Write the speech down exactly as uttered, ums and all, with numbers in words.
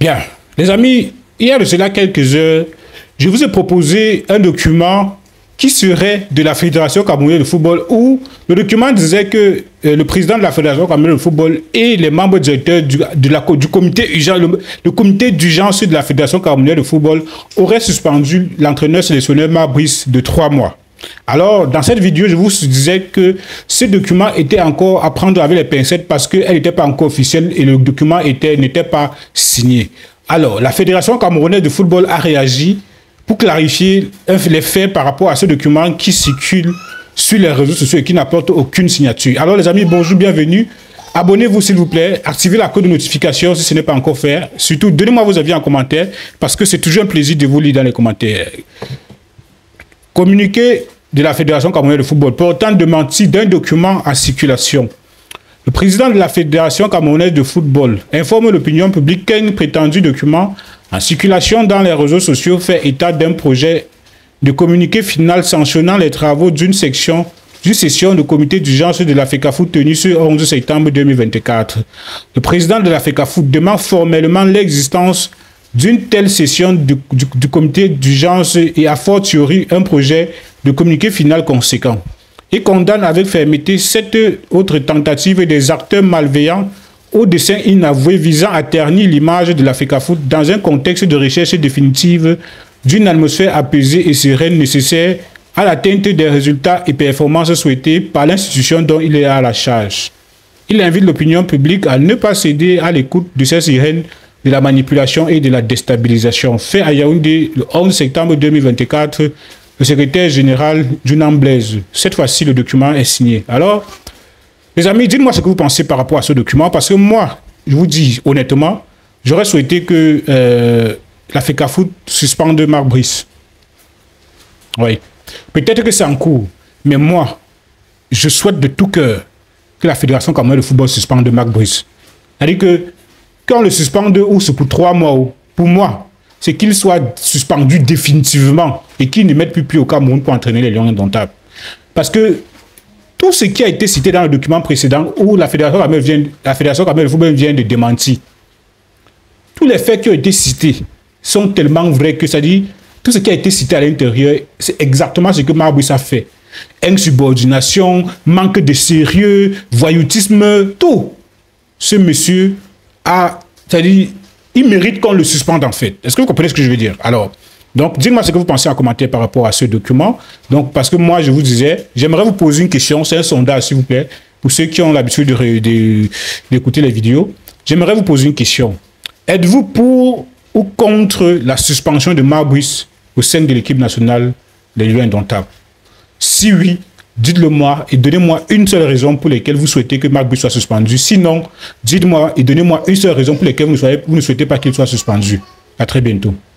Bien, les amis, il y a de cela quelques heures, je vous ai proposé un document qui serait de la Fédération camerounaise de football, où le document disait que euh, le président de la Fédération camerounaise de football et les membres directeurs du, de la, du comité urgence, le, le comité d'urgence de la Fédération camerounaise de football auraient suspendu l'entraîneur sélectionneur Marc Brice de trois mois. Alors, dans cette vidéo, je vous disais que ce document était encore à prendre avec les pincettes parce qu'elle n'était pas encore officielle et le document n'était pas signé. Alors, la Fédération camerounaise de football a réagi pour clarifier les faits par rapport à ce document qui circule sur les réseaux sociaux et qui n'apporte aucune signature. Alors les amis, bonjour, bienvenue. Abonnez-vous s'il vous plaît, activez la code de notification si ce n'est pas encore fait. Surtout, donnez-moi vos avis en commentaire parce que c'est toujours un plaisir de vous lire dans les commentaires. Communiqué de la Fédération camerounaise de football portant démenti d'un document en circulation. Le président de la Fédération camerounaise de football informe l'opinion publique qu'un prétendu document en circulation dans les réseaux sociaux fait état d'un projet de communiqué final sanctionnant les travaux d'une section d'une session du comité d'urgence de la FECAFOOT tenue ce onze septembre deux mille vingt-quatre. Le président de la FECAFOOT demande formellement l'existence d'une telle session du, du, du comité d'urgence et a fortiori un projet de communiqué final conséquent. Et condamne avec fermeté cette autre tentative des acteurs malveillants au dessein inavoué visant à ternir l'image de la FECAFOOT dans un contexte de recherche définitive d'une atmosphère apaisée et sereine nécessaire à l'atteinte des résultats et performances souhaités par l'institution dont il est à la charge. Il invite l'opinion publique à ne pas céder à l'écoute de ces sirènes de la manipulation et de la déstabilisation. Fait à Yaoundé le onze septembre deux mille vingt-quatre, le secrétaire général Junam Blaise. Cette fois-ci, le document est signé. Alors, les amis, dites-moi ce que vous pensez par rapport à ce document, parce que moi, je vous dis honnêtement, j'aurais souhaité que euh, la FECAFOOT suspende Marc Brice. Oui. Peut-être que c'est en cours, mais moi, je souhaite de tout cœur que la Fédération camerounaise de football suspende Marc Brice. C'est-à-dire que quand on le suspende, ou c'est pour trois mois, ou pour moi, c'est qu'il soit suspendu définitivement et qu'il ne mette plus pied au Cameroun pour entraîner les Lions indomptables. Parce que tout ce qui a été cité dans le document précédent où la Fédération camerounaise vient, la Fédération camerounaise de football vient de démentir, tous les faits qui ont été cités sont tellement vrais que ça dit, tout ce qui a été cité à l'intérieur, c'est exactement ce que Marc Brice a fait. Insubordination, manque de sérieux, voyoutisme, tout. Ce monsieur a, c'est-à-dire, il mérite qu'on le suspende en fait. Est-ce que vous comprenez ce que je veux dire? Alors, donc, dites-moi ce que vous pensez en commentaire par rapport à ce document. Donc, parce que moi, je vous disais, j'aimerais vous poser une question. C'est un sondage, s'il vous plaît, pour ceux qui ont l'habitude d'écouter les vidéos. J'aimerais vous poser une question. Êtes-vous pour ou contre la suspension de Marc Brice au sein de l'équipe nationale des Lions indomptables? Si oui, dites-le moi et donnez-moi une seule raison pour laquelle vous souhaitez que Marc Brice soit suspendu. Sinon, dites-moi et donnez-moi une seule raison pour laquelle vous ne, soyez, vous ne souhaitez pas qu'il soit suspendu. À très bientôt.